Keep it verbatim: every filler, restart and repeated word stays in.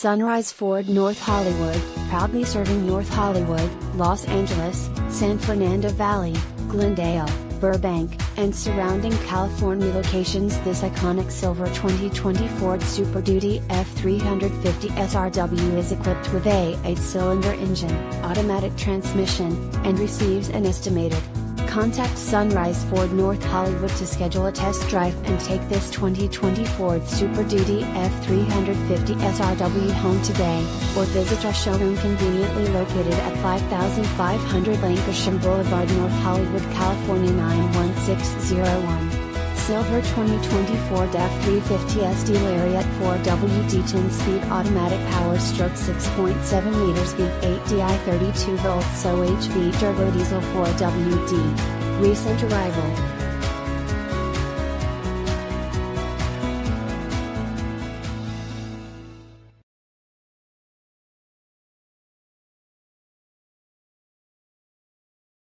Sunrise Ford North Hollywood, proudly serving North Hollywood, Los Angeles, San Fernando Valley, Glendale, Burbank, and surrounding California locations. This iconic silver twenty twenty Ford Super Duty F three fifty S R W is equipped with a eight-cylinder engine, automatic transmission, and receives an estimated. Contact Sunrise Ford North Hollywood to schedule a test drive and take this twenty twenty Ford Super Duty F three fifty S R W home today, or visit our showroom conveniently located at five thousand five hundred Lancashire Boulevard, North Hollywood, California nine one six zero one. Silver twenty twenty Ford F three fifty S D Lariat four W D ten-speed automatic power stroke six point seven liters V eight D I thirty-two volts O H V turbo diesel four W D. Recent arrival.